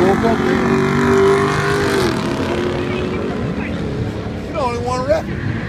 woke up then. You the only one record.